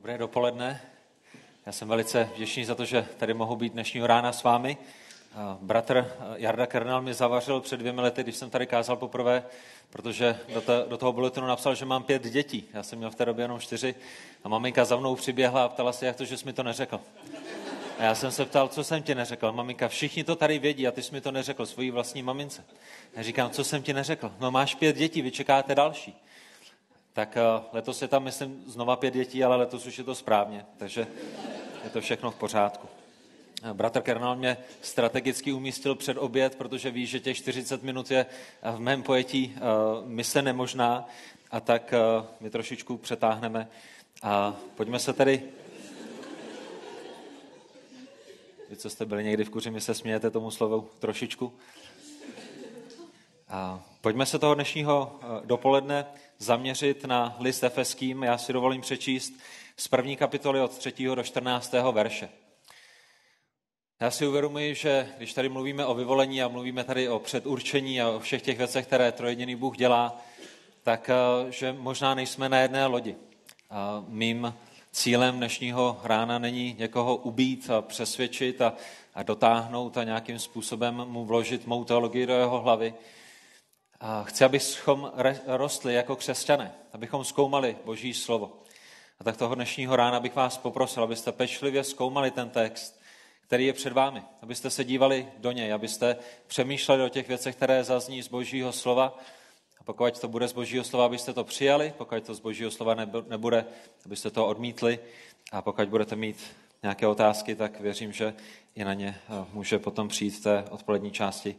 Dobré dopoledne. Já jsem velice vděčný za to, že tady mohu být dnešního rána s vámi. Bratr Jarda Kernal mi zavařil před 2 lety, když jsem tady kázal poprvé, protože do toho bulletinu napsal, že mám 5 dětí. Já jsem měl v té době jenom 4 a maminka za mnou přiběhla a ptala se, jak to, že jsi mi to neřekl. A já jsem se ptal, co jsem ti neřekl. Maminka, všichni to tady vědí a ty jsi mi to neřekl svojí vlastní mamince. Já říkám, co jsem ti neřekl? No máš 5 dětí, vy čekáte další. Tak letos je tam, myslím, znova 5 dětí, ale letos už je to správně, takže je to všechno v pořádku. Bratr Kernal mě strategicky umístil před oběd, protože ví, že těch 40 minut je v mém pojetí mise nemožná, a tak my trošičku přetáhneme. A pojďme se tedy... Vy, co jste byli někdy v kuři, mi se smějete tomu slovu trošičku. A pojďme se toho dnešního dopoledne zaměřit na list Efeským. Já si dovolím přečíst z 1. kapitoly od 3. do 14. verše. Já si uvědomuji, že když tady mluvíme o vyvolení a mluvíme tady o předurčení a o všech těch věcech, které trojjediný Bůh dělá, tak že možná nejsme na jedné lodi. A mým cílem dnešního rána není někoho ubít a přesvědčit a dotáhnout a nějakým způsobem mu vložit mou teologii do jeho hlavy. A chci, abychom rostli jako křesťané, abychom zkoumali Boží slovo. A tak toho dnešního rána bych vás poprosil, abyste pečlivě zkoumali ten text, který je před vámi, abyste se dívali do něj, abyste přemýšleli o těch věcech, které zazní z Božího slova. A pokud to bude z Božího slova, abyste to přijali, pokud to z Božího slova nebude, abyste to odmítli. A pokud budete mít nějaké otázky, tak věřím, že i na ně může potom přijít v té odpolední části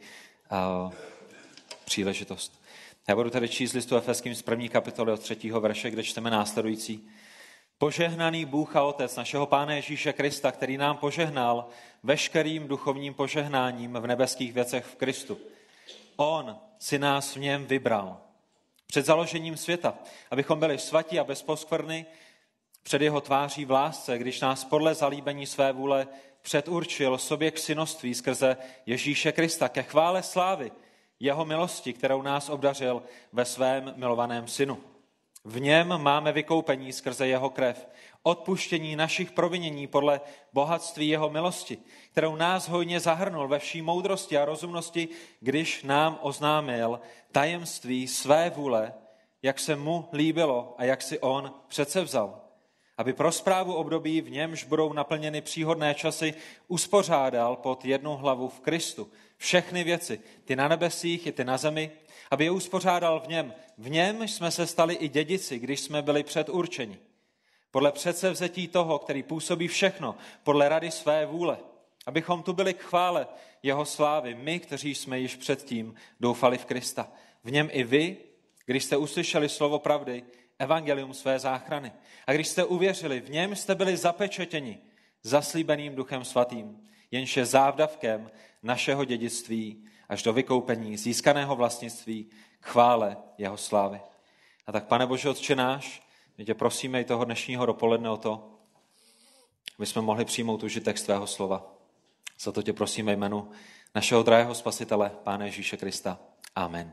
příležitost. Já budu tady číst listu Efeským z 1. kapitoly od 3. verše, kde čteme následující. Požehnaný Bůh a Otec našeho Pána Ježíše Krista, který nám požehnal veškerým duchovním požehnáním v nebeských věcech v Kristu. On si nás v něm vybral před založením světa, abychom byli svatí a bez poskvrny před jeho tváří v lásce, když nás podle zalíbení své vůle předurčil sobě k synoství skrze Ježíše Krista, ke chvále slávy jeho milosti, kterou nás obdařil ve svém milovaném synu. V něm máme vykoupení skrze jeho krev, odpuštění našich provinění podle bohatství jeho milosti, kterou nás hojně zahrnul ve vší moudrosti a rozumnosti, když nám oznámil tajemství své vůle, jak se mu líbilo a jak si on předsevzal. Aby pro správu období, v němž budou naplněny příhodné časy, uspořádal pod jednu hlavu v Kristu všechny věci, ty na nebesích i ty na zemi, aby je uspořádal v něm. V něm jsme se stali i dědici, když jsme byli předurčeni. Podle předsevzetí toho, který působí všechno, podle rady své vůle, abychom tu byli k chvále jeho slávy, my, kteří jsme již předtím doufali v Krista. V něm i vy, když jste uslyšeli slovo pravdy, evangelium své záchrany. A když jste uvěřili, v něm jste byli zapečetěni zaslíbeným Duchem Svatým, jenž je závdavkem našeho dědictví až do vykoupení získaného vlastnictví k chvále jeho slávy. A tak, Pane Bože, Otče náš, my tě prosíme i toho dnešního dopoledne o to, aby jsme mohli přijmout užitek z tvého slova. Za to tě prosíme jménu našeho drahého Spasitele, Pána Ježíše Krista. Amen.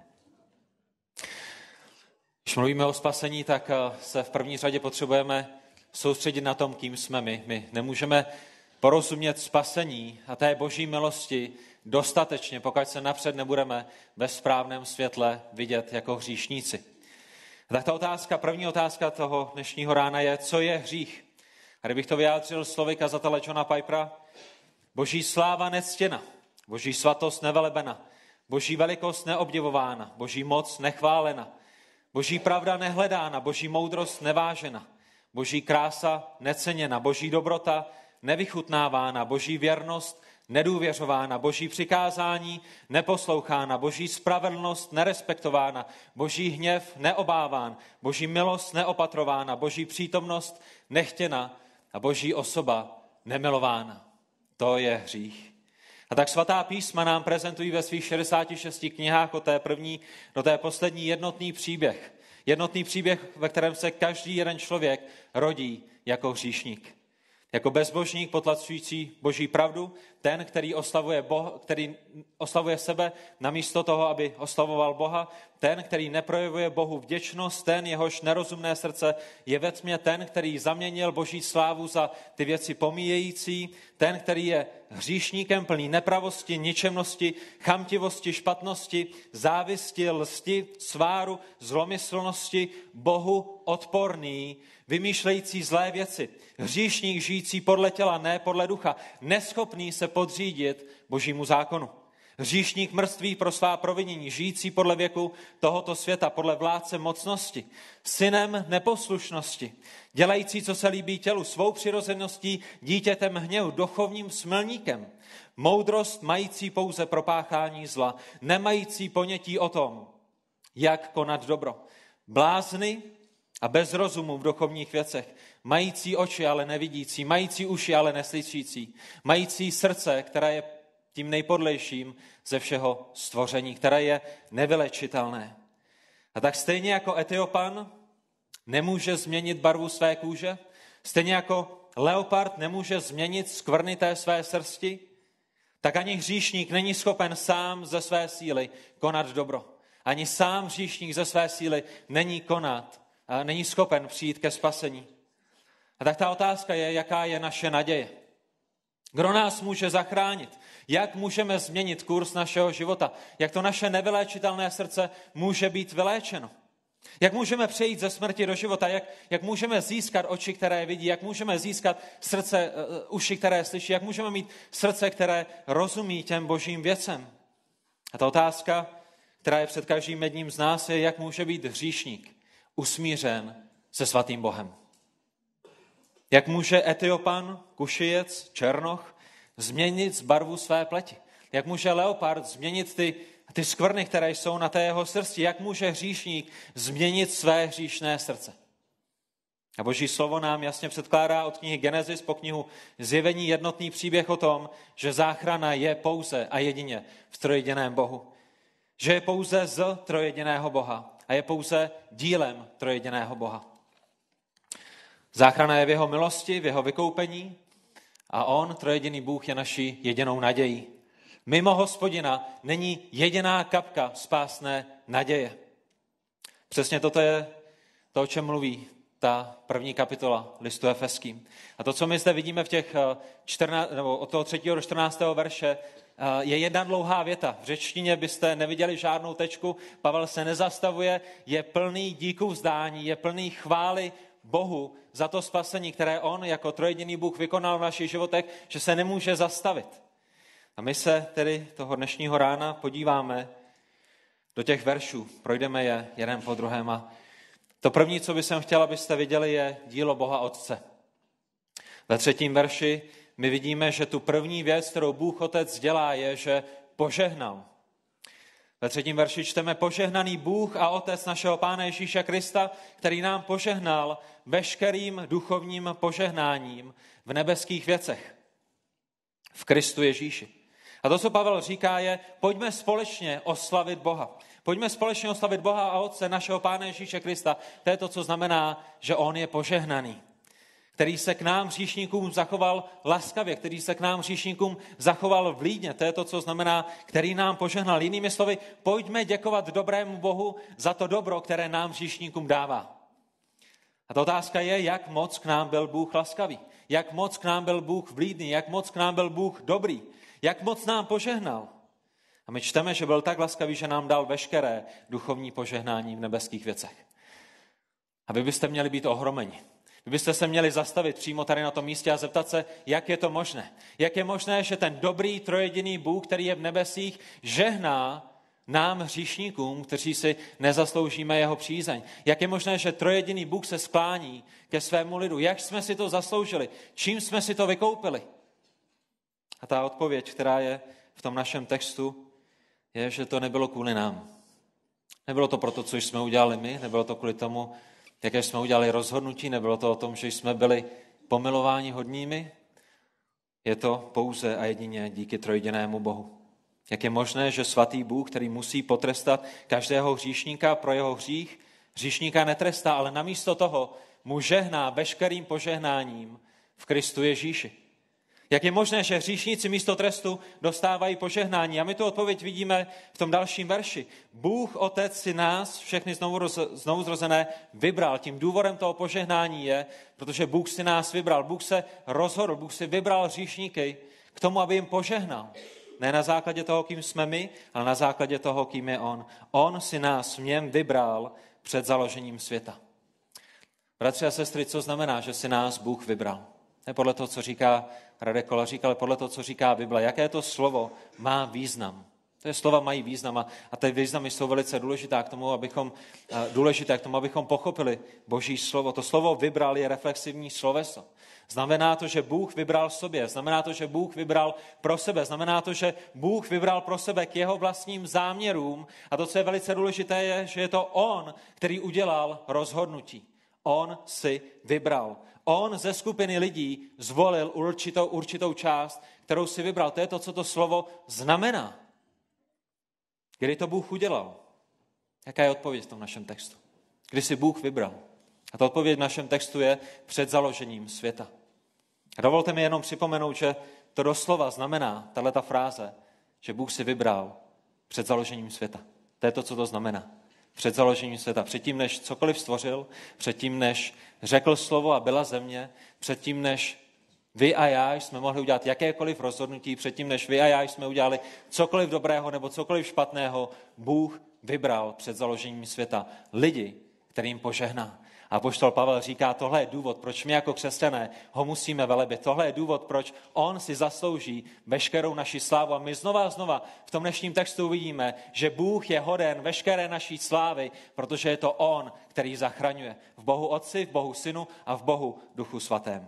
Když mluvíme o spasení, tak se v první řadě potřebujeme soustředit na tom, kým jsme my. My nemůžeme porozumět spasení a té boží milosti dostatečně, pokud se napřed nebudeme ve správném světle vidět jako hříšníci. Tak ta první otázka toho dnešního rána je, co je hřích? A kdybych to vyjádřil slovy kazatele Johna Pipera, boží sláva nectěna, boží svatost nevelebena, boží velikost neobdivována, boží moc nechválena, boží pravda nehledána, boží moudrost nevážena, boží krása neceněna, boží dobrota nevychutnávána, boží věrnost nedůvěřována, boží přikázání neposlouchána, boží spravedlnost nerespektována, boží hněv neobáván, boží milost neopatrována, boží přítomnost nechtěna a boží osoba nemilována. To je hřích. A tak svatá písma nám prezentují ve svých 66 knihách od té první do té poslední jednotný příběh. Jednotný příběh, ve kterém se každý jeden člověk rodí jako hříšník. Jako bezbožník potlačující boží pravdu, ten, který oslavuje sebe namísto toho, aby oslavoval Boha, ten, který neprojevuje Bohu vděčnost, ten, jehož nerozumné srdce je ve tmě, ten, který zaměnil boží slávu za ty věci pomíjející, ten, který je hříšníkem plný nepravosti, ničemnosti, chamtivosti, špatnosti, závisti, lsti, sváru, zlomyslnosti, Bohu odporný, vymýšlející zlé věci, hříšník žijící podle těla, ne podle ducha, neschopný se podřídit božímu zákonu. Hříšník mrtvý pro svá provinění, žijící podle věku tohoto světa, podle vládce mocnosti, synem neposlušnosti, dělající, co se líbí tělu, svou přirozeností dítětem hněvu, duchovním smilníkem, moudrost mající pouze pro páchání zla, nemající ponětí o tom, jak konat dobro. Blázny a bez rozumu v duchovních věcech, mající oči, ale nevidící, mající uši, ale neslyšící, mající srdce, které je tím nejpodlejším ze všeho stvoření, které je nevylečitelné. A tak stejně jako Etiopan nemůže změnit barvu své kůže, stejně jako leopard nemůže změnit skvrny té své srsti, tak ani hříšník není schopen sám ze své síly konat dobro. Ani sám hříšník ze své síly není schopen přijít ke spasení. A tak ta otázka je, jaká je naše naděje. Kdo nás může zachránit? Jak můžeme změnit kurz našeho života? Jak to naše nevyléčitelné srdce může být vyléčeno? Jak můžeme přejít ze smrti do života? Jak můžeme získat oči, které vidí? Jak můžeme získat uši, které slyší? Jak můžeme mít srdce, které rozumí těm božím věcem? A ta otázka, která je před každým jedním z nás, je, jak může být hříšník usmířen se svatým Bohem. Jak může Etiopan, Kušijec, Černoch změnit barvu své pleti? Jak může leopard změnit ty skvrny, které jsou na té jeho srsti? Jak může hříšník změnit své hříšné srdce? A boží slovo nám jasně předkládá od knihy Genesis po knihu Zjevení jednotný příběh o tom, že záchrana je pouze a jedině v trojjediném Bohu. Že je pouze z trojjediného Boha a je pouze dílem trojjediného Boha. Záchrana je v jeho milosti, v jeho vykoupení a on, trojjediný Bůh, je naší jedinou nadějí. Mimo Hospodina není jediná kapka spásné naděje. Přesně toto je to, o čem mluví ta první kapitola listu Efeským. A to, co my zde vidíme v těch od toho 3. do 14. verše, je jedna dlouhá věta. V řečtině byste neviděli žádnou tečku, Pavel se nezastavuje, je plný díků vzdání, je plný chvály Bohu za to spasení, které on jako trojjediný Bůh vykonal v našich životech, že se nemůže zastavit. A my se tedy toho dnešního rána podíváme do těch veršů, projdeme je jeden po druhém a to první, co bych chtěl, abyste viděli, je dílo Boha Otce. Ve 3. verši my vidíme, že tu první věc, kterou Bůh Otec dělá, je, že požehnal. Ve 3. verši čteme: požehnaný Bůh a Otec našeho Pána Ježíše Krista, který nám požehnal veškerým duchovním požehnáním v nebeských věcech. V Kristu Ježíši. A to, co Pavel říká, je, pojďme společně oslavit Boha. Pojďme společně oslavit Boha a Otce našeho Pána Ježíše Krista. To je to, co znamená, že on je požehnaný. Který se k nám hříšníkům zachoval laskavě, který se k nám hříšníkům zachoval vlídně. To je to, co znamená, který nám požehnal. Jinými slovy, pojďme děkovat dobrému Bohu za to dobro, které nám hříšníkům dává. A ta otázka je, jak moc k nám byl Bůh laskavý, jak moc k nám byl Bůh vlídný, jak moc k nám byl Bůh dobrý, jak moc nám požehnal. A my čteme, že byl tak laskavý, že nám dal veškeré duchovní požehnání v nebeských věcech. A vy byste měli být ohromeni. Vy byste se měli zastavit přímo tady na tom místě a zeptat se, jak je to možné. Jak je možné, že ten dobrý trojjediný Bůh, který je v nebesích, žehná nám hříšníkům, kteří si nezasloužíme jeho přízeň. Jak je možné, že trojjediný Bůh se sklání ke svému lidu. Jak jsme si to zasloužili? Čím jsme si to vykoupili? A ta odpověď, která je v tom našem textu, je, že to nebylo kvůli nám. Nebylo to proto, co jsme udělali my, nebylo to kvůli tomu, jaké jsme udělali rozhodnutí, nebylo to o tom, že jsme byli pomilováni hodnými. Je to pouze a jedině díky trojjedinému Bohu. Jak je možné, že svatý Bůh, který musí potrestat každého hříšníka pro jeho hřích, hříšníka netrestá, ale namísto toho mu žehná veškerým požehnáním v Kristu Ježíši. Jak je možné, že hříšníci místo trestu dostávají požehnání? A my tu odpověď vidíme v tom dalším verši. Bůh Otec si nás, všechny znovuzrozené, vybral. Tím důvodem toho požehnání je, protože Bůh si nás vybral. Bůh se rozhodl, Bůh si vybral hříšníky k tomu, aby jim požehnal. Ne na základě toho, kým jsme my, ale na základě toho, kým je on. On si nás v něm vybral před založením světa. Bratři a sestry, co znamená, že si nás Bůh vybral? Ne podle toho, co říká Radek Kolařík, ale podle toho, co říká Bible. Jaké to slovo má význam? Ty slova mají význam a ty významy jsou velice důležité k tomu, abychom pochopili Boží slovo. To slovo vybral je reflexivní sloveso. Znamená to, že Bůh vybral sobě, znamená to, že Bůh vybral pro sebe, znamená to, že Bůh vybral pro sebe k jeho vlastním záměrům a to, co je velice důležité, je, že je to on, který udělal rozhodnutí. On si vybral. On ze skupiny lidí zvolil určitou část, kterou si vybral. To je to, co to slovo znamená. Kdy to Bůh udělal? Jaká je odpověď v tom našem textu? Kdy si Bůh vybral? A ta odpověď v našem textu je před založením světa. A dovolte mi jenom připomenout, že to doslova znamená, tato fráze, že Bůh si vybral před založením světa. To je to, co to znamená. Před založením světa. Předtím, než cokoliv stvořil, předtím, než řekl slovo a byla země, předtím, než vy a já jsme mohli udělat jakékoliv rozhodnutí, předtím, než vy a já jsme udělali cokoliv dobrého nebo cokoliv špatného, Bůh vybral před založením světa lidi, kterým požehná. A apoštol Pavel říká, tohle je důvod, proč my jako křesťané ho musíme velebit. Tohle je důvod, proč on si zaslouží veškerou naši slávu. A my znova a znova v tom dnešním textu vidíme, že Bůh je hoden veškeré naší slávy, protože je to on, který zachraňuje. V Bohu Otci, v Bohu Synu a v Bohu Duchu Svatém.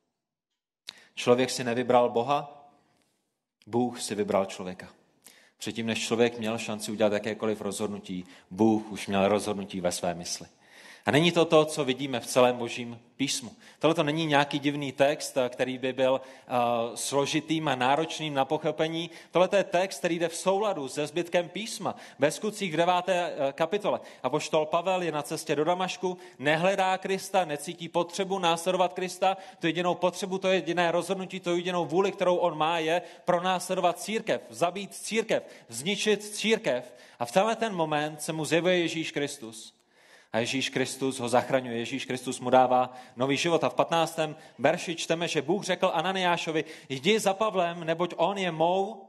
Člověk si nevybral Boha, Bůh si vybral člověka. Předtím, než člověk měl šanci udělat jakékoliv rozhodnutí, Bůh už měl rozhodnutí ve své mysli. A není to to, co vidíme v celém Božím písmu. Tohle to není nějaký divný text, který by byl složitým a náročným na pochopení. Tohle je text, který jde v souladu se zbytkem písma. Ve Skutcích v 9. kapitole. Apoštol Pavel je na cestě do Damašku, nehledá Krista, necítí potřebu následovat Krista. To jedinou potřebu, to jediné rozhodnutí, to jedinou vůli, kterou on má, je pronásledovat církev, zabít církev, zničit církev. A v tenhle ten moment se mu zjevuje Ježíš Kristus. A Ježíš Kristus ho zachraňuje, Ježíš Kristus mu dává nový život. A v 15. verši čteme, že Bůh řekl Ananiášovi, jdi za Pavlem, neboť on je mou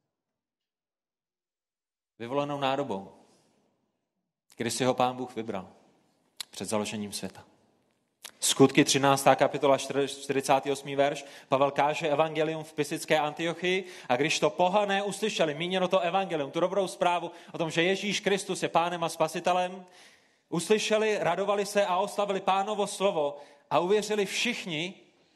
vyvolenou nádobou. Kdy si ho Pán Bůh vybral před založením světa. Skutky 13. kapitola 48. verš. Pavel káže evangelium v Pisické Antiochii a když to pohané uslyšeli, míněno to evangelium, tu dobrou zprávu o tom, že Ježíš Kristus je Pánem a Spasitelem, uslyšeli, radovali se a oslavili Pánovo slovo a uvěřili všichni,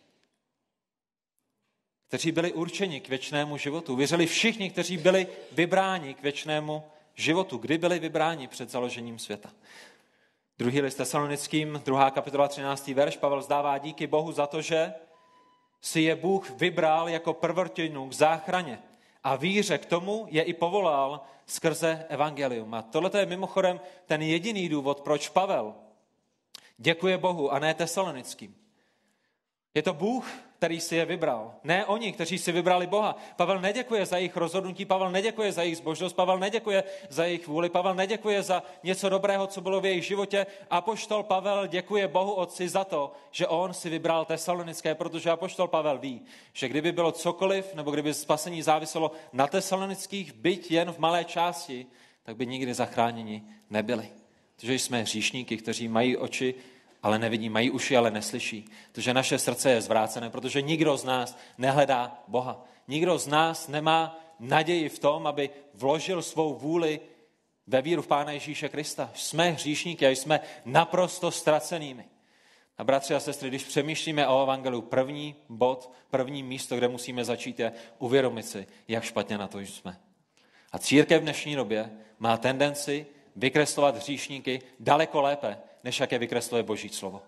kteří byli určeni k věčnému životu. Uvěřili všichni, kteří byli vybráni k věčnému životu. Kdy byli vybráni před založením světa? Druhý list Tesalonickým, 2. kapitola 13. verš, Pavel vzdává díky Bohu za to, že si je Bůh vybral jako prvortinu k záchraně a víře k tomu je i povolal skrze evangelium. A tohle je mimochodem ten jediný důvod, proč Pavel děkuje Bohu a ne Tesalonickým. Je to Bůh, který si je vybral. Ne oni, kteří si vybrali Boha. Pavel neděkuje za jejich rozhodnutí, Pavel neděkuje za jejich zbožnost, Pavel neděkuje za jejich vůli, Pavel neděkuje za něco dobrého, co bylo v jejich životě. Apoštol Pavel děkuje Bohu Otci za to, že on si vybral Tesalonické, protože apoštol Pavel ví, že kdyby bylo cokoliv, nebo kdyby spasení záviselo na Tesalonických, byť jen v malé části, tak by nikdy zachráněni nebyli. Protože jsme hříšníky, kteří mají oči, ale nevidí, mají uši, ale neslyší. Protože naše srdce je zvrácené, protože nikdo z nás nehledá Boha. Nikdo z nás nemá naději v tom, aby vložil svou vůli ve víru v Pána Ježíše Krista. Jsme hříšníky a jsme naprosto ztracenými. A bratři a sestry, když přemýšlíme o evangeliu, první bod, první místo, kde musíme začít, je uvědomit si, jak špatně na to jsme. A církev v dnešní době má tendenci vykreslovat hříšníky daleko lépe, než jak je vykresluje Boží slovo.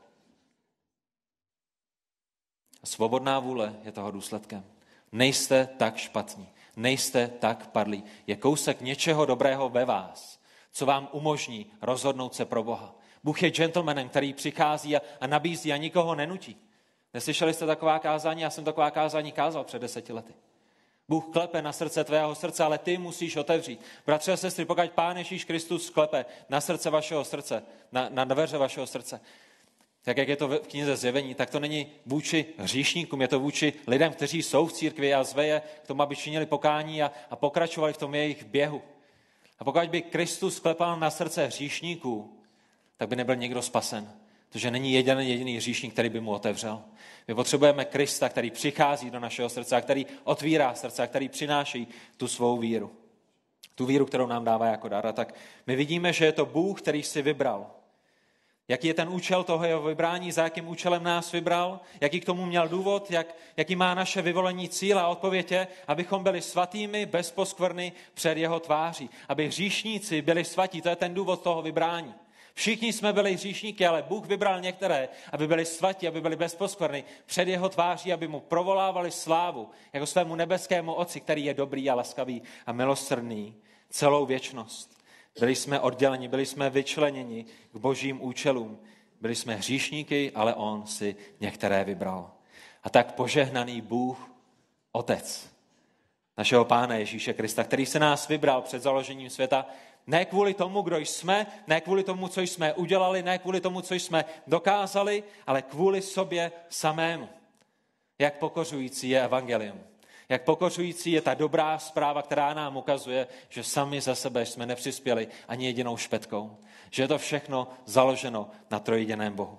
A svobodná vůle je toho důsledkem. Nejste tak špatní, nejste tak padlí. Je kousek něčeho dobrého ve vás, co vám umožní rozhodnout se pro Boha. Bůh je gentlemanem, který přichází a nabízí a nikoho nenutí. Neslyšeli jste taková kázání? Já jsem taková kázání kázal před 10 lety. Bůh klepe na srdce tvého srdce, ale ty musíš otevřít. Bratři a sestry, pokud Pán Ježíš Kristus klepe na srdce vašeho srdce, na dveře vašeho srdce, tak jak je to v knize Zjevení, tak to není vůči hříšníkům, je to vůči lidem, kteří jsou v církvi a zve je k tomu, aby činili pokání a pokračovali v tom jejich běhu. A pokud by Kristus klepal na srdce hříšníků, tak by nebyl nikdo spasen. Protože není jediný hříšník, který by mu otevřel. My potřebujeme Krista, který přichází do našeho srdce a který otvírá srdce a který přináší tu svou víru. Tu víru, kterou nám dává jako dar. A tak my vidíme, že je to Bůh, který si vybral. Jaký je ten účel toho jeho vybrání, za jakým účelem nás vybral, jaký k tomu měl důvod, jaký má naše vyvolení cíl a odpověď je, abychom byli svatými, bez poskvrny před jeho tváří. Aby hříšníci byli svatí, to je ten důvod toho vybrání. Všichni jsme byli hříšníky, ale Bůh vybral některé, aby byli svatí, aby byli bez poskvrny před jeho tváří, aby mu provolávali slávu jako svému nebeskému Otci, který je dobrý a laskavý a milosrdný celou věčnost. Byli jsme odděleni, byli jsme vyčleněni k božím účelům. Byli jsme hříšníky, ale on si některé vybral. A tak požehnaný Bůh, Otec našeho Pána Ježíše Krista, který se nás vybral před založením světa, ne kvůli tomu, kdo jsme, ne kvůli tomu, co jsme udělali, ne kvůli tomu, co jsme dokázali, ale kvůli sobě samému. Jak pokořující je evangelium. Jak pokořující je ta dobrá zpráva, která nám ukazuje, že sami za sebe jsme nepřispěli ani jedinou špetkou. Že je to všechno založeno na trojjediném Bohu.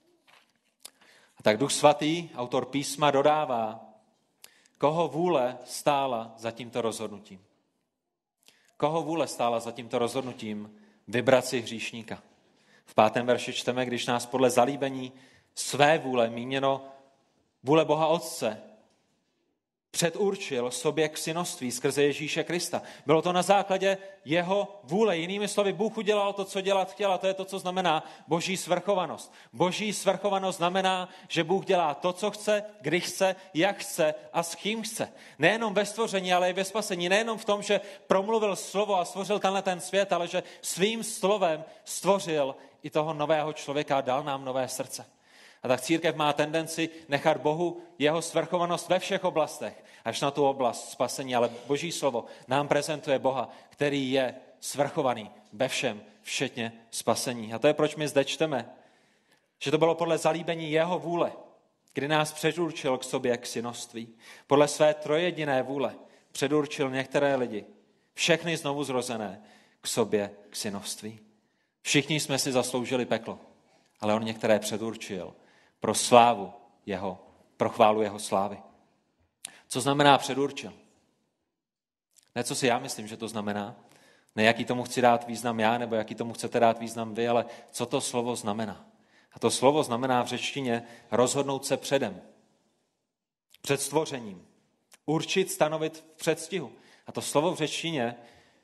A tak Duch Svatý, autor písma, dodává, koho vůle stála za tímto rozhodnutím. Koho vůle stála za tímto rozhodnutím vybrat si hříšníka. V 5. verši čteme, když nás podle zalíbení své vůle, míněno vůle Boha Otce, předurčil sobě k synoství skrze Ježíše Krista. Bylo to na základě jeho vůle. Jinými slovy, Bůh udělal to, co dělat chtěl, a to je to, co znamená boží svrchovanost. Boží svrchovanost znamená, že Bůh dělá to, co chce, kdy chce, jak chce a s kým chce. Nejenom ve stvoření, ale i ve spasení. Nejenom v tom, že promluvil slovo a stvořil tenhle ten svět, ale že svým slovem stvořil i toho nového člověka a dal nám nové srdce. A tak církev má tendenci nechat Bohu jeho svrchovanost ve všech oblastech, až na tu oblast spasení, ale Boží slovo nám prezentuje Boha, který je svrchovaný ve všem, včetně spasení. A to je, proč my zde čteme, že to bylo podle zalíbení jeho vůle, kdy nás předurčil k sobě k synoství. Podle své trojjediné vůle předurčil některé lidi, všechny znovu zrozené, k sobě k synoství. Všichni jsme si zasloužili peklo, ale on některé předurčil pro slávu jeho, pro chválu jeho slávy. Co znamená předurčil? Ne, co si já myslím, že to znamená. Ne, jaký tomu chci dát význam já, nebo jaký tomu chcete dát význam vy, ale co to slovo znamená. A to slovo znamená v řečtině rozhodnout se předem. Před stvořením. Určit, stanovit v předstihu. A to slovo v řečtině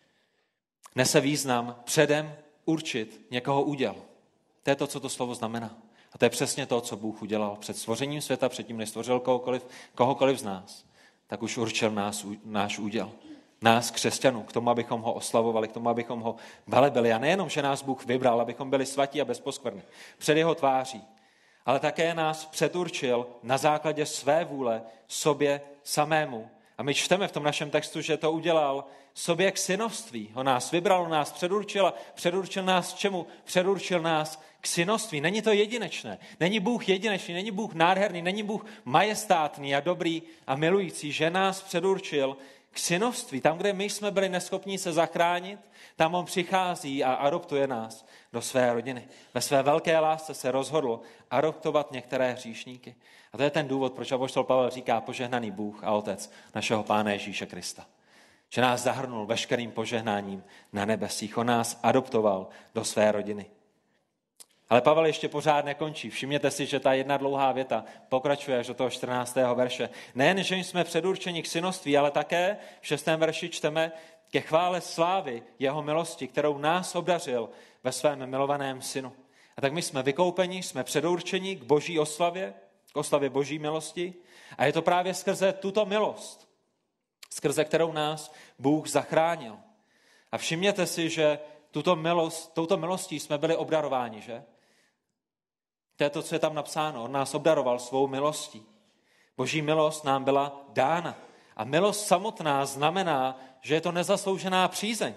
nese význam předem určit někoho úděl. To je to, co to slovo znamená. A to je přesně to, co Bůh udělal před stvořením světa, předtím, než stvořil kohokoliv z nás, tak už určil náš úděl. Nás, křesťanů, k tomu, abychom ho oslavovali, k tomu, abychom ho velebili. A nejenom, že nás Bůh vybral, abychom byli svatí a bez poskvrny před jeho tváří, ale také nás předurčil na základě své vůle sobě samému. A my čteme v tom našem textu, že to udělal sobě k synoství. On nás vybral, on nás předurčil a předurčil nás k čemu? Předurčil nás k synoství. Není to jedinečné. Není Bůh jedinečný, není Bůh nádherný, není Bůh majestátný a dobrý a milující, že nás předurčil k synoství. Tam, kde my jsme byli neschopní se zachránit, tam on přichází a adoptuje nás do své rodiny. Ve své velké lásce se rozhodl adoptovat některé hříšníky. A to je ten důvod, proč apoštol Pavel říká požehnaný Bůh a Otec našeho Pána Ježíše Krista. Že nás zahrnul veškerým požehnáním na nebesích. On nás adoptoval do své rodiny. Ale Pavel ještě pořád nekončí. Všimněte si, že ta jedna dlouhá věta pokračuje až do toho 14. verše. Nejen, že jsme předurčeni k synoství, ale také v 6. verši čteme ke chvále slávy jeho milosti, kterou nás obdařil ve svém milovaném synu. A tak my jsme vykoupeni, jsme předurčeni k boží oslavě, k oslavě boží milosti. A je to právě skrze tuto milost, skrze kterou nás Bůh zachránil. A všimněte si, že touto milostí jsme byli obdarováni, že? To je to, co je tam napsáno. On nás obdaroval svou milostí. Boží milost nám byla dána. A milost samotná znamená, že je to nezasloužená přízeň.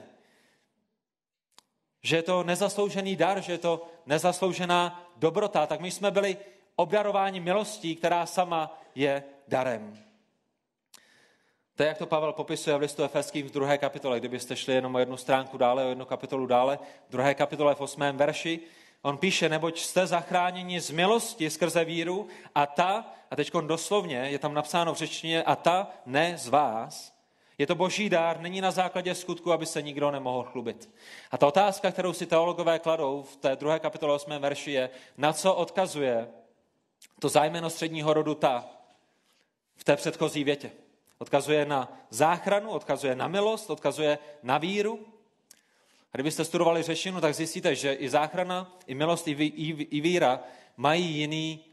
Že je to nezasloužený dar, že je to nezasloužená dobrota. Tak my jsme byli obdarováni milostí, která sama je darem. To je, jak to Pavel popisuje v listu Efeským v 2. kapitole. Kdybyste šli jenom o jednu stránku dále, o jednu kapitolu dále, v 2. kapitole v 8. verši, on píše, neboť jste zachráněni z milosti skrze víru a teď doslovně je tam napsáno v řečtině, a ta ne z vás. Je to boží dár, není na základě skutku, aby se nikdo nemohl chlubit. A ta otázka, kterou si teologové kladou v té 2. kapitole 8. verši je, na co odkazuje to zájmeno středního rodu ta v té předchozí větě. Odkazuje na záchranu, odkazuje na milost, odkazuje na víru. A kdybyste studovali řečtinu, tak zjistíte, že i záchrana, i milost, i víra mají jiný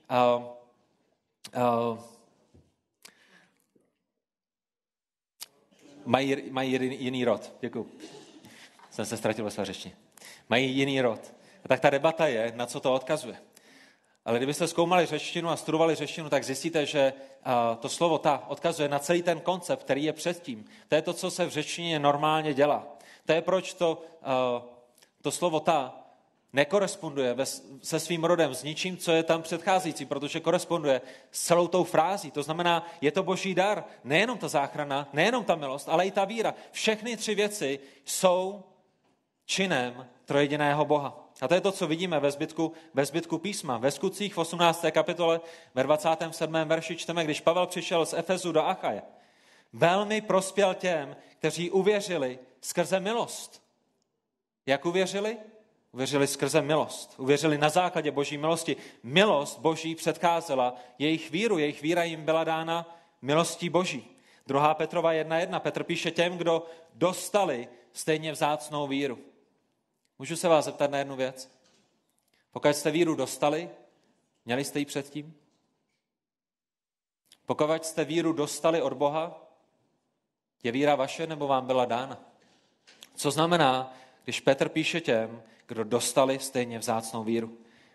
mají jiný rod. Děkuju. Jsem se ztratil ve své řečtině. Mají jiný rod. A tak ta debata je, na co to odkazuje. Ale kdybyste zkoumali řečtinu a studovali řečtinu, tak zjistíte, že to slovo ta odkazuje na celý ten koncept, který je předtím. To je to, co se v řečtině normálně dělá. To je, proč to slovo ta nekoresponduje se svým rodem s ničím, co je tam předcházející, protože koresponduje s celou tou frází. To znamená, je to boží dar, nejenom ta záchrana, nejenom ta milost, ale i ta víra. Všechny tři věci jsou činem trojjediného Boha. A to je to, co vidíme ve zbytku písma. Ve Skutcích v 18. kapitole ve 27. verši čteme, když Pavel přišel z Efezu do Achaje. Velmi prospěl těm, kteří uvěřili skrze milost. Jak uvěřili? Uvěřili skrze milost. Uvěřili na základě boží milosti. Milost boží předcházela jejich víru. Jejich víra jim byla dána milostí boží. 2. Petrova 1.1. Petr píše těm, kdo dostali stejně vzácnou víru. Můžu se vás zeptat na jednu věc? Pokud jste víru dostali, měli jste ji předtím? Pokud jste víru dostali od Boha, je víra vaše nebo vám byla dána? Co znamená, když Petr píše těm, kdo dostali stejně vzácnou víru?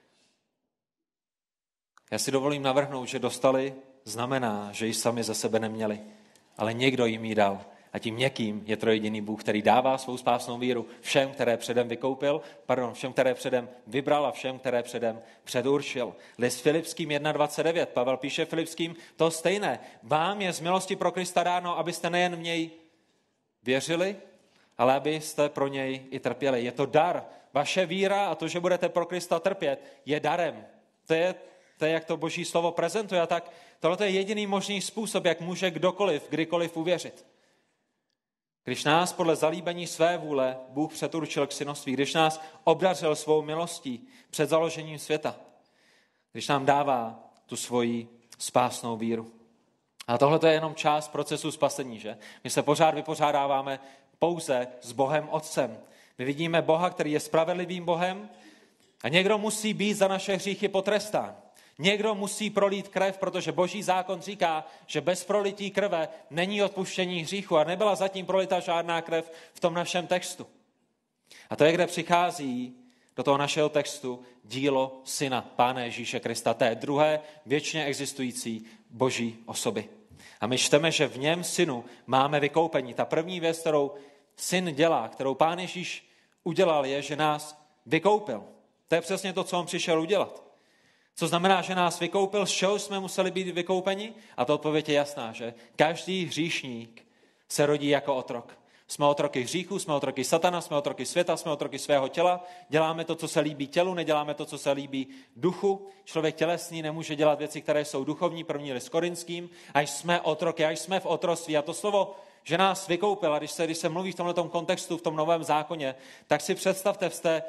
Já si dovolím navrhnout, že dostali znamená, že ji sami ze sebe neměli, ale někdo jim ji dal. A tím někým je trojjediný Bůh, který dává svou spásnou víru všem, které předem všem, které předem vybral a všem, které předem předurčil. List Filipským 1.29, Pavel píše Filipským to stejné. Vám je z milosti pro Krista dáno, abyste nejen v něj věřili, ale abyste pro něj i trpěli. Je to dar. Vaše víra a to, že budete pro Krista trpět, je darem. To je, jak to Boží slovo prezentuje. A tak tohle je jediný možný způsob, jak může kdokoliv, kdykoliv uvěřit. Když nás podle zalíbení své vůle Bůh předurčil k synoství, když nás obdařil svou milostí před založením světa, když nám dává tu svoji spásnou víru. A tohle je jenom část procesu spasení, že? My se pořád vypořádáváme pouze s Bohem Otcem. My vidíme Boha, který je spravedlivým Bohem a někdo musí být za naše hříchy potrestán. Někdo musí prolít krev, protože Boží zákon říká, že bez prolití krve není odpuštění hříchu a nebyla zatím prolita žádná krev v tom našem textu. A to je, kde přichází do toho našeho textu dílo Syna, Pána Ježíše Krista, té druhé věčně existující Boží osoby. A my čteme, že v něm Synu máme vykoupení. Ta první věc, kterou Syn dělá, kterou Pán Ježíš udělal, je, že nás vykoupil. To je přesně to, co on přišel udělat. Co znamená, že nás vykoupil, z čeho jsme museli být vykoupeni? A to odpověď je jasná, že každý hříšník se rodí jako otrok. Jsme otroky hříchu, jsme otroky satana, jsme otroky světa, jsme otroky svého těla. Děláme to, co se líbí tělu, neděláme to, co se líbí duchu. Člověk tělesný nemůže dělat věci, které jsou duchovní, první list Korinským. Až jsme otroky, až jsme v otroctví. A to slovo, že nás vykoupil, a když se mluví v tomto kontextu, v tom Novém zákoně, tak si představte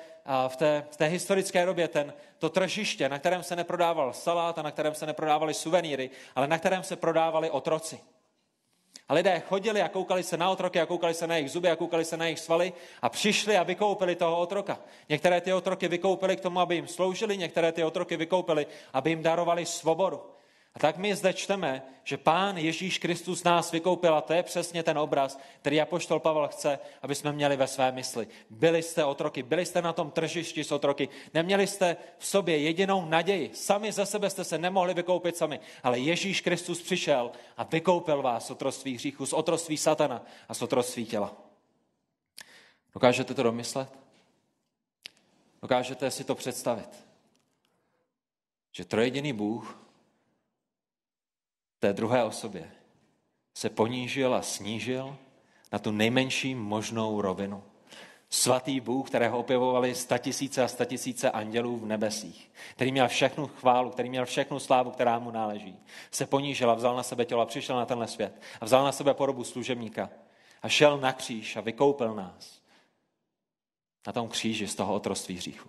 v té historické době to tržiště, na kterém se neprodával salát a na kterém se neprodávaly suvenýry, ale na kterém se prodávali otroci. A lidé chodili a koukali se na otroky a koukali se na jejich zuby a koukali se na jejich svaly a přišli a vykoupili toho otroka. Některé ty otroky vykoupili k tomu, aby jim sloužili, některé ty otroky vykoupili, aby jim darovali svobodu. A tak my zde čteme, že Pán Ježíš Kristus nás vykoupil a to je přesně ten obraz, který apoštol Pavel chce, aby jsme měli ve své mysli. Byli jste otroky, byli jste na tom tržišti s otroky, neměli jste v sobě jedinou naději. Sami ze sebe jste se nemohli vykoupit sami, ale Ježíš Kristus přišel a vykoupil vás z otroctví hříchu, z otroctví satana a z otroctví těla. Dokážete to domyslet? Dokážete si to představit? Že trojjediný Bůh té druhé osobě se ponížil a snížil na tu nejmenší možnou rovinu. Svatý Bůh, kterého opěvovali statisíce a statisíce andělů v nebesích, který měl všechnu chválu, který měl všechnu slávu, která mu náleží, se ponížil a vzal na sebe tělo a přišel na tenhle svět a vzal na sebe podobu služebníka a šel na kříž a vykoupil nás na tom kříži z toho otroctví hříchu.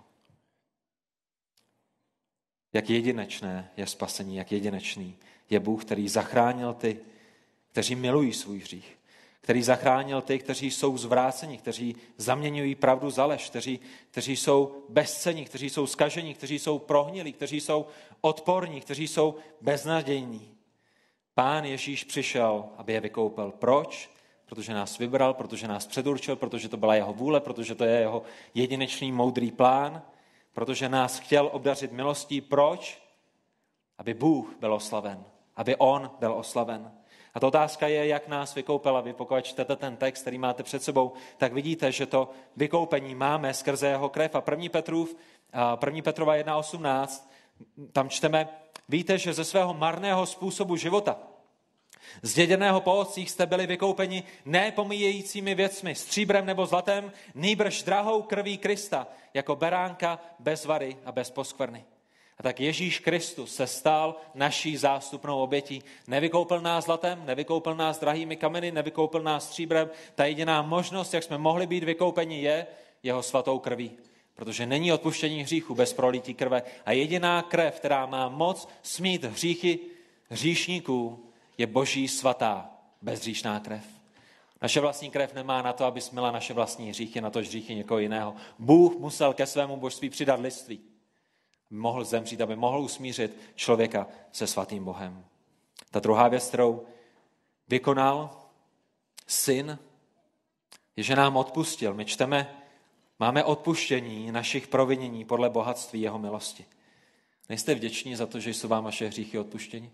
Jak jedinečné je spasení, jak jedinečný je Bůh, který zachránil ty, kteří milují svůj hřích, který zachránil ty, kteří jsou zvráceni, kteří zaměňují pravdu za lež, kteří jsou bezcenní, kteří jsou zkažení, kteří jsou prohnilí, kteří jsou odporní, kteří jsou beznadějní. Pán Ježíš přišel, aby je vykoupil. Proč? Protože nás vybral, protože nás předurčil, protože to byla jeho vůle, protože to je jeho jedinečný moudrý plán, protože nás chtěl obdařit milostí. Proč? Aby Bůh byl oslaven, aby on byl oslaven. A ta otázka je, jak nás vykoupil. A vy pokud čtete ten text, který máte před sebou, tak vidíte, že to vykoupení máme skrze jeho krev. A 1. Petrova 1.18, tam čteme, víte, že ze svého marného způsobu života, zděděného po otcích jste byli vykoupeni nepomíjejícími věcmi, stříbrem nebo zlatem, nýbrž drahou krví Krista, jako beránka bez vady a bez poskvrny. A tak Ježíš Kristus se stal naší zástupnou obětí. Nevykoupil nás zlatem, nevykoupil nás drahými kameny, nevykoupil nás stříbrem. Ta jediná možnost, jak jsme mohli být vykoupeni, je jeho svatou krví. Protože není odpuštění hříchu bez prolití krve. A jediná krev, která má moc smít hříchy hříšníků, je Boží svatá, bezhříšná krev. Naše vlastní krev nemá na to, aby smyla naše vlastní hříchy, na to hříchy někoho jiného. Bůh musel ke svému božství přidat lidství, aby mohl zemřít, aby mohl usmířit člověka se svatým Bohem. Ta druhá věc, kterou vykonal syn, je, že nám odpustil. My čteme, máme odpuštění našich provinění podle bohatství jeho milosti. Nejste vděční za to, že jsou vám vaše hříchy odpuštěni?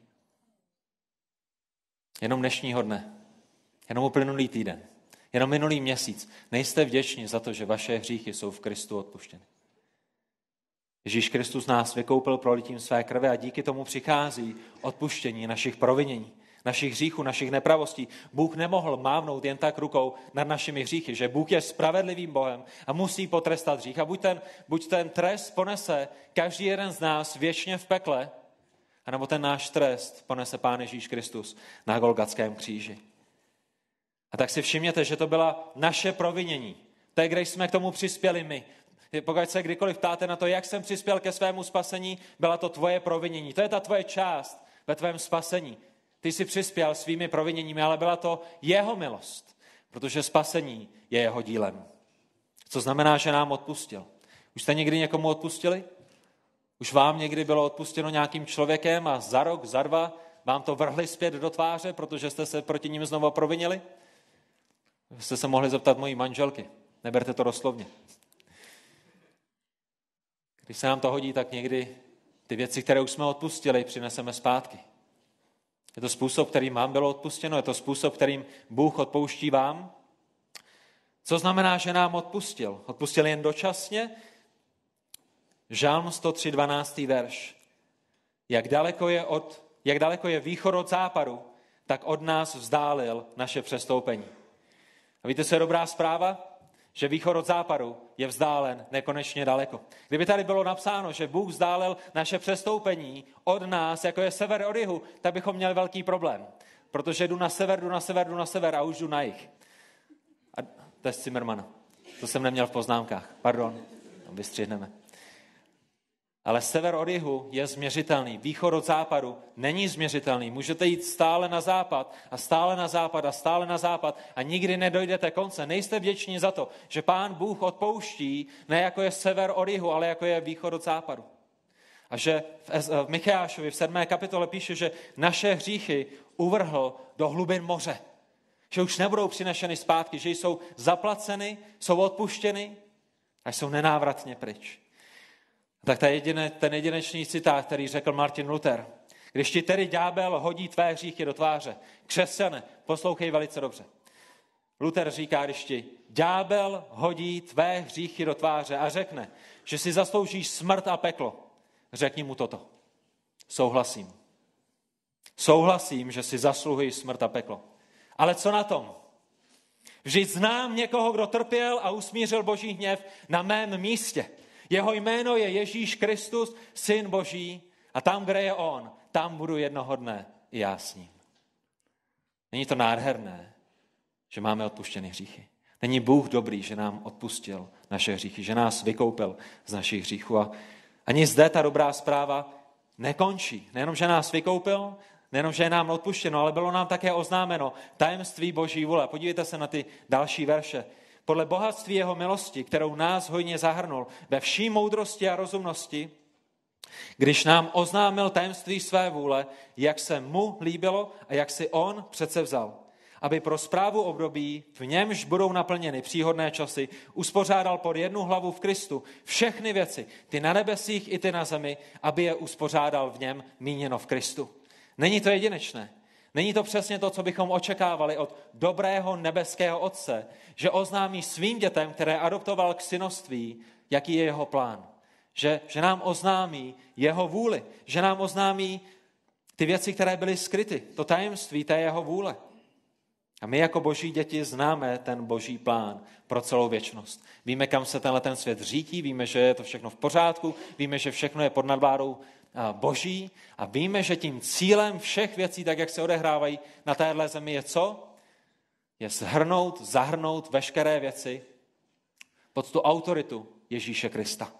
Jenom dnešního dne, jenom uplynulý týden, jenom minulý měsíc. Nejste vděční za to, že vaše hříchy jsou v Kristu odpuštěny. Ježíš Kristus nás vykoupil prolitím své krve a díky tomu přichází odpuštění našich provinění, našich hříchů, našich nepravostí. Bůh nemohl mávnout jen tak rukou nad našimi hříchy, že Bůh je spravedlivým Bohem a musí potrestat hřích. A buď ten trest ponese každý jeden z nás věčně v pekle, anebo ten náš trest ponese Pán Ježíš Kristus na Golgatském kříži. A tak si všimněte, že to byla naše provinění. To je, kde jsme k tomu přispěli my. Pokud se kdykoliv ptáte na to, jak jsem přispěl ke svému spasení, byla to tvoje provinění. To je ta tvoje část ve tvém spasení. Ty jsi přispěl svými proviněními, ale byla to jeho milost, protože spasení je jeho dílem. Co znamená, že nám odpustil. Už jste někdy někomu odpustili? Už vám někdy bylo odpustěno nějakým člověkem a za rok, za dva vám to vrhli zpět do tváře, protože jste se proti ním znovu provinili? Jste se mohli zeptat mojí manželky. Neberte to doslovně. Když se nám to hodí, tak někdy ty věci, které už jsme odpustili, přineseme zpátky. Je to způsob, kterým vám bylo odpustěno? Je to způsob, kterým Bůh odpouští vám? Co znamená, že nám odpustil? Odpustil jen dočasně? Žálm 103, 12. verš. Jak daleko je východ od západu, tak od nás vzdálil naše přestoupení. A víte, co je dobrá zpráva? Že východ od západu je vzdálen nekonečně daleko. Kdyby tady bylo napsáno, že Bůh vzdálil naše přestoupení od nás, jako je sever od jihu, tak bychom měli velký problém. Protože jdu na sever a už jdu na jih. A to je z Zimmermana. To jsem neměl v poznámkách. Pardon, vystřihneme. Ale sever od jihu je změřitelný. Východ od západu není změřitelný. Můžete jít stále na západ a stále na západ a stále na západ a nikdy nedojdete konce. Nejste vděční za to, že Pán Bůh odpouští ne jako je sever od jihu, ale jako je východ od západu. A že v Micheášovi v 7. kapitole píše, že naše hříchy uvrhl do hlubin moře. Že už nebudou přinešeny zpátky, že jsou zaplaceny, jsou odpuštěny a jsou nenávratně pryč. Tak ten jedinečný citát, který řekl Martin Luther. Když ti tedy ďábel hodí tvé hříchy do tváře. Křesťane, poslouchej velice dobře. Luther říká, když ti ďábel hodí tvé hříchy do tváře a řekne, že si zasloužíš smrt a peklo, řekni mu toto. Souhlasím. Souhlasím, že si zasluhuji smrt a peklo. Ale co na tom? Vždyť znám někoho, kdo trpěl a usmířil Boží hněv na mém místě. Jeho jméno je Ježíš Kristus, Syn Boží, a tam, kde je on, tam budu jednoho dne i já s ním. Není to nádherné, že máme odpuštěny hříchy? Není Bůh dobrý, že nám odpustil naše hříchy, že nás vykoupil z našich hříchů? A ani zde ta dobrá zpráva nekončí. Nejenom, že nás vykoupil, nejenom, že je nám odpuštěno, ale bylo nám také oznámeno tajemství Boží vůle. Podívejte se na ty další verše. Podle bohatství jeho milosti, kterou nás hojně zahrnul ve vší moudrosti a rozumnosti, když nám oznámil tajemství své vůle, jak se mu líbilo a jak si on předsevzal, aby pro správu období, v němž budou naplněny příhodné časy, uspořádal pod jednu hlavu v Kristu všechny věci, ty na nebesích i ty na zemi, aby je uspořádal v něm, míněno v Kristu. Není to jedinečné. Není to přesně to, co bychom očekávali od dobrého nebeského Otce, že oznámí svým dětem, které adoptoval k synoství, jaký je jeho plán. Že nám oznámí jeho vůli, že nám oznámí ty věci, které byly skryty, to tajemství té jeho vůle. A my jako Boží děti známe ten Boží plán pro celou věčnost. Víme, kam se ten svět řítí, víme, že je to všechno v pořádku, víme, že všechno je pod nadvládou Boží a víme, že tím cílem všech věcí, tak jak se odehrávají na téhle zemi, je co? Je zahrnout veškeré věci pod tu autoritu Ježíše Krista.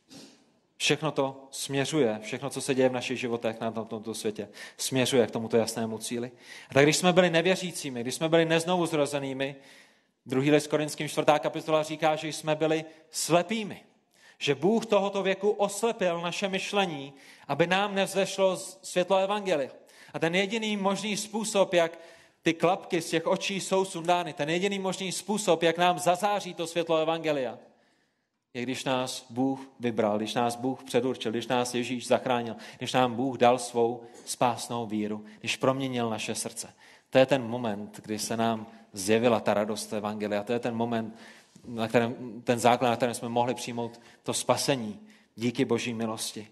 Všechno to směřuje, všechno, co se děje v našich životech na tomto světě, směřuje k tomuto jasnému cíli. A tak když jsme byli nevěřícími, když jsme byli neznovuzrozenými, 2. list Korinským 4. kapitola říká, že jsme byli slepými. Že Bůh tohoto věku oslepil naše myšlení, aby nám nevzešlo světlo evangelia. A ten jediný možný způsob, jak ty klapky z těch očí jsou sundány, ten jediný možný způsob, jak nám zazáří to světlo evangelia, je když nás Bůh vybral, když nás Bůh předurčil, když nás Ježíš zachránil, když nám Bůh dal svou spásnou víru, když proměnil naše srdce. To je ten moment, kdy se nám zjevila ta radost evangelia. To je ten moment, ten základ, na kterém jsme mohli přijmout to spasení díky Boží milosti.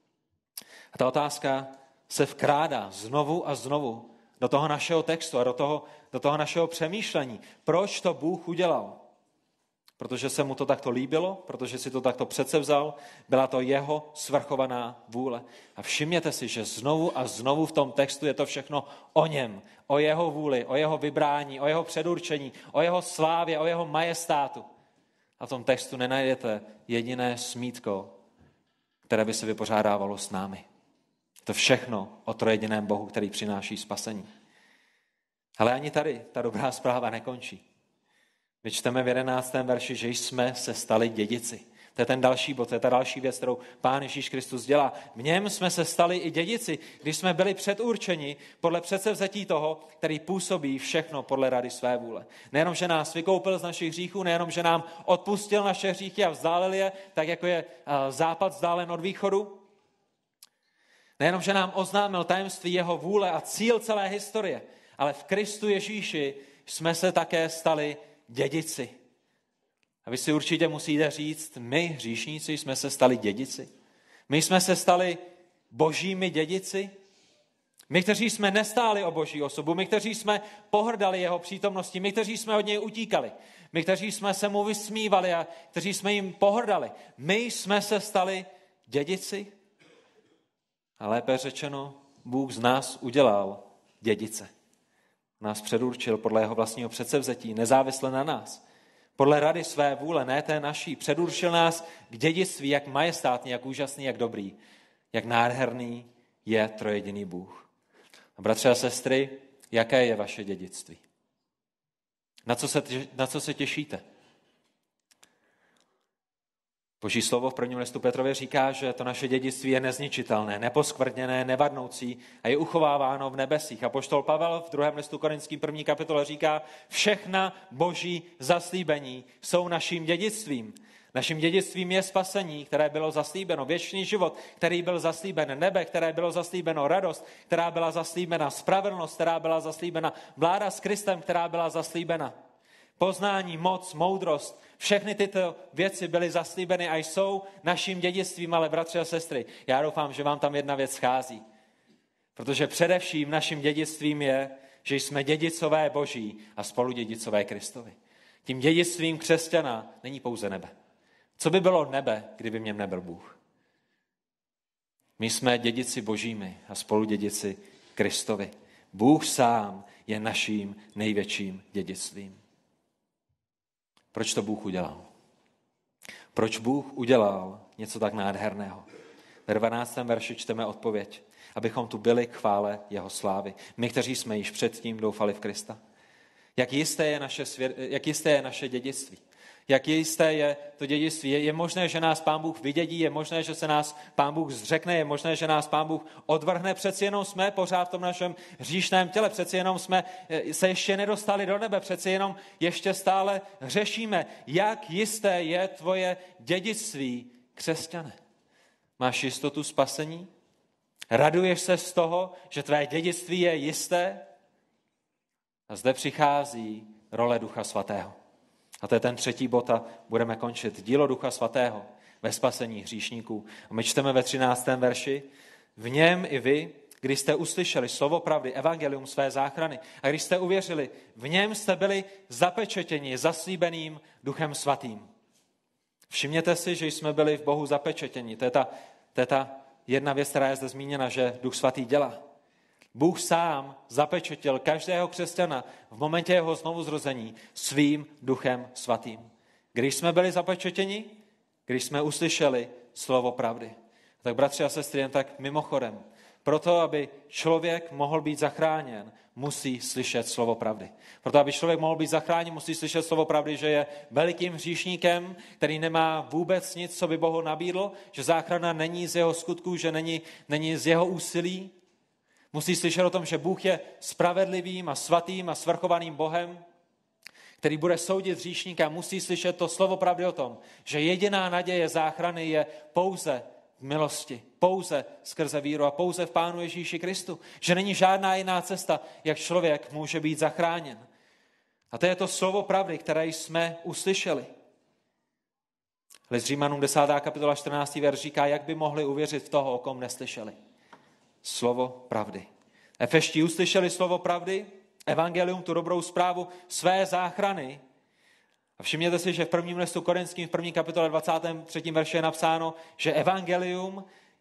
A ta otázka se vkrádá znovu a znovu do toho našeho textu a do toho našeho přemýšlení. Proč to Bůh udělal? Protože se mu to takto líbilo, protože si to takto předsevzal, byla to jeho svrchovaná vůle. A všimněte si, že znovu a znovu v tom textu je to všechno o něm, o jeho vůli, o jeho vybrání, o jeho předurčení, o jeho slávě, o jeho majestátu. A v tom textu nenajdete jediné smítko, které by se vypořádávalo s námi. To všechno o trojediném Bohu, který přináší spasení. Ale ani tady ta dobrá zpráva nekončí. My čteme v 11. verši, že jsme se stali dědici. To je ten další bod, to je ta další věc, kterou Pán Ježíš Kristus dělá. V něm jsme se stali i dědici, když jsme byli předurčeni podle předsevzetí toho, který působí všechno podle rady své vůle. Nejenom, že nás vykoupil z našich hříchů, nejenom, že nám odpustil naše hříchy a vzdálil je, tak jako je západ vzdálen od východu. Nejenom, že nám oznámil tajemství jeho vůle a cíl celé historie, ale v Kristu Ježíši jsme se také stali dědici. A vy si určitě musíte říct, my, hříšníci, jsme se stali dědici. My jsme se stali božími dědici. My, kteří jsme nestáli o Boží osobu, my, kteří jsme pohrdali jeho přítomností, my, kteří jsme od něj utíkali, my, kteří jsme se mu vysmívali a kteří jsme jim pohrdali, my jsme se stali dědici. A lépe řečeno, Bůh z nás udělal dědice. Nás předurčil podle jeho vlastního předsevzetí, nezávisle na nás. Podle rady své vůle, ne té naší, předurčil nás k dědictví, jak majestátný, jak úžasný, jak dobrý, jak nádherný je trojediný Bůh. A bratři a sestry, jaké je vaše dědictví? Na co se těšíte? Boží slovo v prvním listu Petrově říká, že to naše dědictví je nezničitelné, neposkvrněné, nevadnoucí a je uchováváno v nebesích. Apoštol Pavel v 2. listu Korinským 1. kapitole říká, všechna boží zaslíbení jsou naším dědictvím. Naším dědictvím je spasení, které bylo zaslíbeno, věčný život, který byl zaslíben, nebe, které bylo zaslíbeno, radost, která byla zaslíbena, spravedlnost, která byla zaslíbena, vláda s Kristem, která byla zaslíbena. Poznání, moc, moudrost, všechny tyto věci byly zaslíbeny a jsou naším dědictvím, ale bratři a sestry, já doufám, že vám tam jedna věc schází. Protože především naším dědictvím je, že jsme dědicové Boží a spoludědicové Kristovi. Tím dědictvím křesťana není pouze nebe. Co by bylo nebe, kdyby v něm nebyl Bůh? My jsme dědici Božími a spoludědici Kristovi. Bůh sám je naším největším dědictvím. Proč to Bůh udělal? Proč Bůh udělal něco tak nádherného? Ve 12. verši čteme odpověď, abychom tu byli k chvále jeho slávy. My, kteří jsme již předtím doufali v Krista. Jak jisté je naše dědictví? Jak jisté je to dědictví? Je možné, že nás Pán Bůh vydědí, je možné, že se nás Pán Bůh zřekne, je možné, že nás Pán Bůh odvrhne, přeci jenom jsme pořád v tom našem hříšném těle, přeci jenom jsme se ještě nedostali do nebe, přeci jenom ještě stále hřešíme. Jak jisté je tvoje dědictví, křesťane? Máš jistotu spasení? Raduješ se z toho, že tvé dědictví je jisté? A zde přichází role Ducha Svatého. A to je ten třetí bod a budeme končit. Dílo Ducha Svatého ve spasení hříšníků. A my čteme ve 13. verši. V něm i vy, když jste uslyšeli slovo pravdy, evangelium své záchrany, a když jste uvěřili, v něm jste byli zapečetěni zaslíbeným Duchem Svatým. Všimněte si, že jsme byli v Bohu zapečetěni. To je ta jedna věc, která je zde zmíněna, že Duch Svatý dělá. Bůh sám zapečetil každého křesťana v momentě jeho znovuzrození svým Duchem Svatým. Když jsme byli zapečetěni, když jsme uslyšeli slovo pravdy. Tak bratři a sestry, jen tak mimochodem, proto, aby člověk mohl být zachráněn, musí slyšet slovo pravdy. Proto, aby člověk mohl být zachráněn, musí slyšet slovo pravdy, že je velikým hříšníkem, který nemá vůbec nic, co by Bohu nabídl, že záchrana není z jeho skutků, že není z jeho úsilí. Musí slyšet o tom, že Bůh je spravedlivým a svatým a svrchovaným Bohem, který bude soudit hříšníka. Musí slyšet to slovo pravdy o tom, že jediná naděje záchrany je pouze v milosti, pouze skrze víru a pouze v Pánu Ježíši Kristu. Že není žádná jiná cesta, jak člověk může být zachráněn. A to je to slovo pravdy, které jsme uslyšeli. List Římanům 10. kapitola 14. verš říká, jak by mohli uvěřit v toho, o kom neslyšeli. Slovo pravdy. Efeští uslyšeli slovo pravdy, evangelium, tu dobrou zprávu své záchrany. A všimněte si, že v prvním listu Korinským, v 1. kapitole 23. verši je napsáno, že evangelium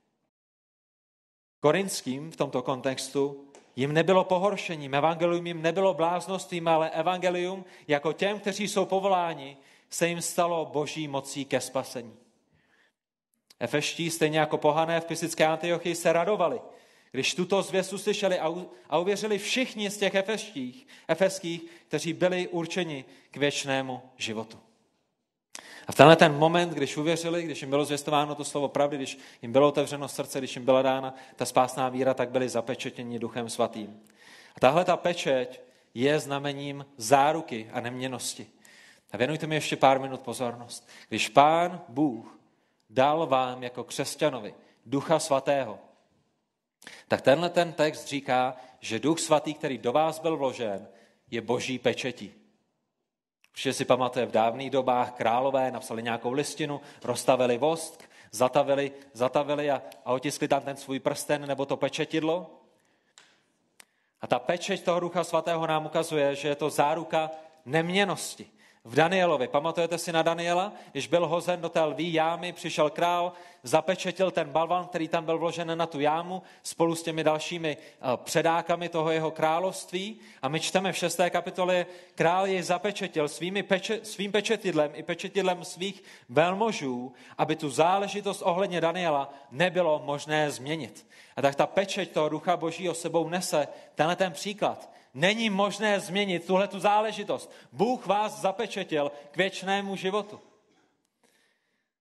Korinským v tomto kontextu jim nebylo pohoršením, evangelium jim nebylo bláznostvím, ale evangelium jako těm, kteří jsou povoláni, se jim stalo boží mocí ke spasení. Efeští, stejně jako pohané v Pisické Antiochii, se radovali, když tuto zvěst uslyšeli a uvěřili všichni z těch efeských, kteří byli určeni k věčnému životu. A v tenhle ten moment, když uvěřili, když jim bylo zvěstováno to slovo pravdy, když jim bylo otevřeno srdce, když jim byla dána ta spásná víra, tak byli zapečetěni Duchem Svatým. A tahle ta pečeť je znamením záruky a neměnnosti. A věnujte mi ještě pár minut pozornost. Když Pán Bůh dal vám jako křesťanovi Ducha Svatého, tak tenhle ten text říká, že Duch Svatý, který do vás byl vložen, je boží pečetí. Určitě si pamatuje, v dávných dobách králové napsali nějakou listinu, roztavili vosk, zatavili a otiskli tam ten svůj prsten nebo to pečetidlo. A ta pečeť toho Ducha Svatého nám ukazuje, že je to záruka neměnnosti. V Danielovi, pamatujete si na Daniela? Když byl hozen do té lví jámy, přišel král, zapečetil ten balvan, který tam byl vložen na tu jámu, spolu s těmi dalšími předákami toho jeho království. A my čteme v 6. kapitole, král jej zapečetil svým pečetidlem i pečetidlem svých velmožů, aby tu záležitost ohledně Daniela nebylo možné změnit. A tak ta pečeť toho Ducha Božího sebou nese tenhle ten příklad. Není možné změnit tuhletu záležitost. Bůh vás zapečetil k věčnému životu.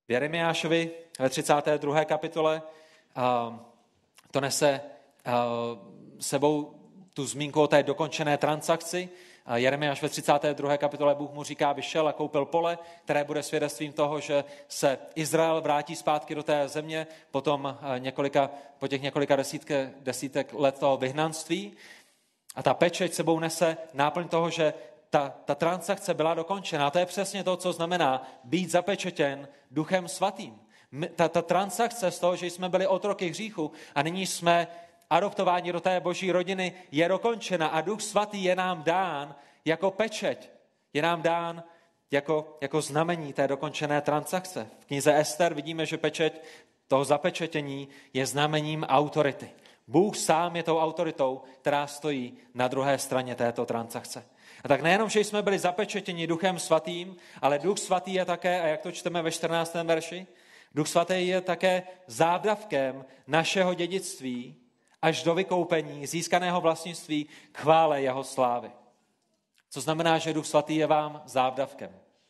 V Jeremiášovi ve 32. kapitole to nese sebou tu zmínku o té dokončené transakci. Jeremiáš ve 32. kapitole Bůh mu říká, vyšel a koupil pole, které bude svědectvím toho, že se Izrael vrátí zpátky do té země po těch několika desítek let toho vyhnanství. A ta pečeť sebou nese náplň toho, že ta transakce byla dokončena. A to je přesně to, co znamená být zapečetěn Duchem Svatým. Ta transakce z toho, že jsme byli otroky hříchu a nyní jsme adoptováni do té boží rodiny, je dokončena a Duch Svatý je nám dán jako pečeť. Je nám dán jako znamení té dokončené transakce. V knize Ester vidíme, že pečeť toho zapečetění je znamením autority. Bůh sám je tou autoritou, která stojí na druhé straně této transakce. A tak nejenom, že jsme byli zapečetěni Duchem Svatým, ale Duch Svatý je také, a jak to čteme ve 14. verši, Duch Svatý je také závdavkem našeho dědictví až do vykoupení získaného vlastnictví k chvále jeho slávy. Co znamená, že Duch Svatý je vám závdavkem?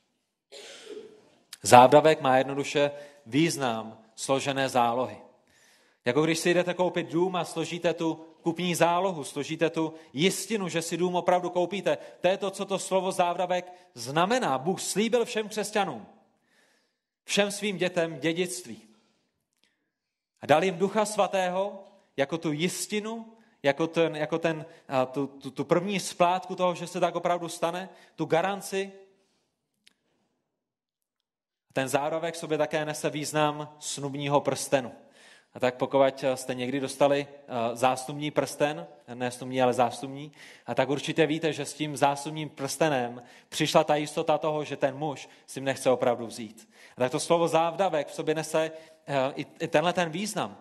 Závdavek má jednoduše význam složené zálohy. Jako když si jdete koupit dům a složíte tu kupní zálohu, složíte tu jistinu, že si dům opravdu koupíte. To je to, co to slovo závdavek znamená. Bůh slíbil všem křesťanům, všem svým dětem dědictví. A dal jim Ducha Svatého jako tu jistinu, tu první splátku toho, že se tak opravdu stane, tu garanci. Ten závdavek sobě také nese význam snubního prstenu. A tak pokud jste někdy dostali zástupní prsten, ne snubní, ale zástupní, a tak určitě víte, že s tím zástupním prstenem přišla ta jistota toho, že ten muž si nechce opravdu vzít. A tak to slovo závdavek v sobě nese i tenhle ten význam.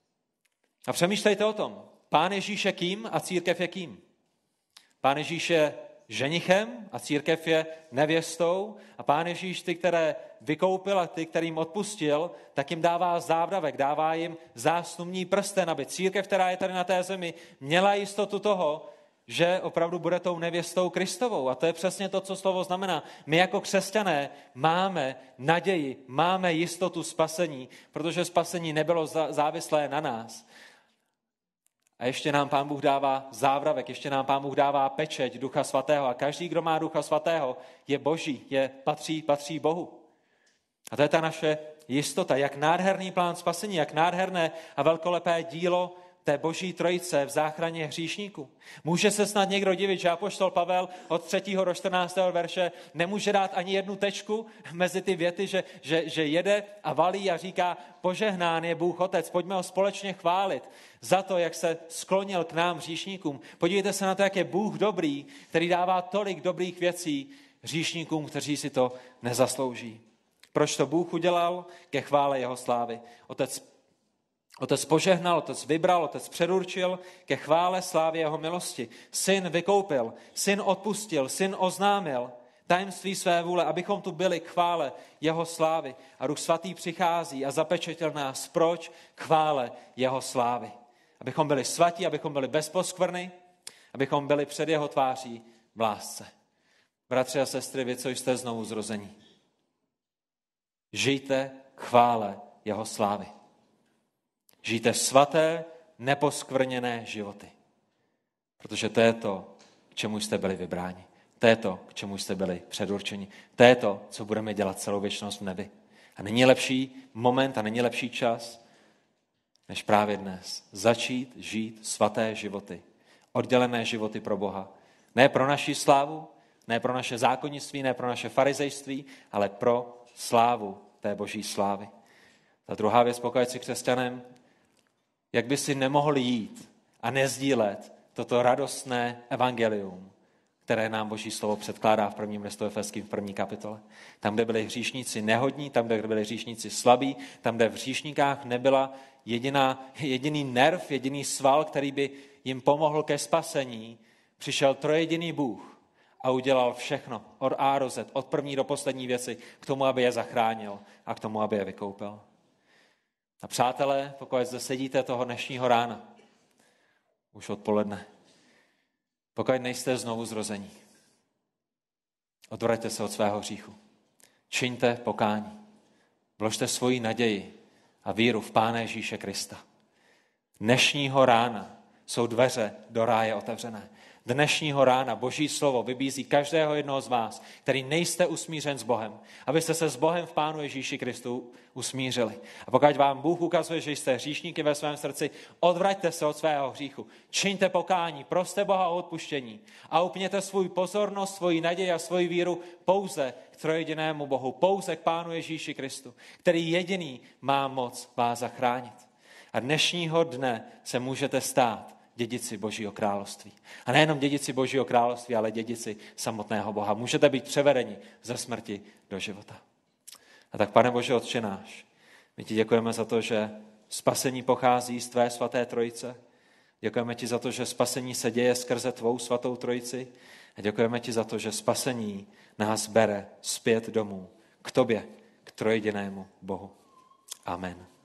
A přemýšlejte o tom. Pán Ježíš je kým a církev je kým? Pán Ježíš je ženichem a církev je nevěstou a Pán Ježíš ty, které vykoupil a ty, kterým odpustil, tak jim dává závdavek, dává jim zásnubní prsten, aby církev, která je tady na té zemi, měla jistotu toho, že opravdu bude tou nevěstou Kristovou. A to je přesně to, co slovo znamená. My jako křesťané máme naději, máme jistotu spasení, protože spasení nebylo závislé na nás. A ještě nám Pán Bůh dává závdavek, ještě nám Pán Bůh dává pečeť Ducha Svatého. A každý, kdo má Ducha Svatého, je boží, patří Bohu. A to je ta naše jistota, jak nádherný plán spasení, jak nádherné a velkolepé dílo té boží trojice v záchraně hříšníků. Může se snad někdo divit, že apoštol Pavel od 3. do 14. verše nemůže dát ani jednu tečku mezi ty věty, že jede a valí a říká, požehnán je Bůh Otec, pojďme ho společně chválit za to, jak se sklonil k nám hříšníkům. Podívejte se na to, jak je Bůh dobrý, který dává tolik dobrých věcí hříšníkům, kteří si to nezaslouží. Proč to Bůh udělal? Ke chvále jeho slávy. Otec požehnal, Otec vybral, Otec předurčil ke chvále slávě jeho milosti. Syn vykoupil, Syn odpustil, Syn oznámil tajemství své vůle, abychom tu byli k chvále jeho slávy. A Duch Svatý přichází a zapečetil nás. Proč? K chvále jeho slávy. Abychom byli svatí, abychom byli bez poskvrny, abychom byli před jeho tváří v lásce. Bratři a sestry, vy, co jste znovu zrození. Žijte k chvále jeho slávy. Žijte svaté, neposkvrněné životy. Protože to je to, k čemu jste byli vybráni. To je to, k čemu jste byli předurčeni. To je to, co budeme dělat celou věčnost v nebi. A není lepší moment a není lepší čas, než právě dnes začít žít svaté životy. Oddělené životy pro Boha. Ne pro naši slávu, ne pro naše zákonnictví, ne pro naše farizejství, ale pro slávu té boží slávy. Ta druhá věc, pokud jsi křesťanem, jak by si nemohl jít a nezdílet toto radostné evangelium, které nám Boží slovo předkládá v prvním listu Efeským v 1. kapitole. Tam, kde byli hříšníci nehodní, tam, kde byli hříšníci slabí, tam, kde v hříšníkách nebyla jediný nerv, jediný sval, který by jim pomohl ke spasení, přišel trojjediný Bůh a udělal všechno od A do Z, od první do poslední věci, k tomu, aby je zachránil a k tomu, aby je vykoupil. A přátelé, pokud zde sedíte toho dnešního rána, už odpoledne, pokud nejste znovu zrození, odvraťte se od svého hříchu. Čiňte pokání. Vložte svoji naději a víru v Pána Ježíše Krista. Dnešního rána jsou dveře do ráje otevřené. Dnešního rána Boží slovo vybízí každého jednoho z vás, který nejste usmířen s Bohem, abyste se s Bohem v Pánu Ježíši Kristu usmířili. A pokud vám Bůh ukazuje, že jste hříšníky ve svém srdci, odvraťte se od svého hříchu, čiňte pokání, proste Boha o odpuštění a upněte svůj pozornost, svoji naději a svoji víru pouze k trojjedinému Bohu, pouze k Pánu Ježíši Kristu, který jediný má moc vás zachránit. A dnešního dne se můžete stát dědici Božího království. A nejenom dědici Božího království, ale dědici samotného Boha. Můžete být převedeni ze smrti do života. A tak, Pane Bože, Otče náš, my ti děkujeme za to, že spasení pochází z tvé svaté trojice. Děkujeme ti za to, že spasení se děje skrze tvou svatou trojici. A děkujeme ti za to, že spasení nás bere zpět domů, k tobě, k trojjedinému Bohu. Amen.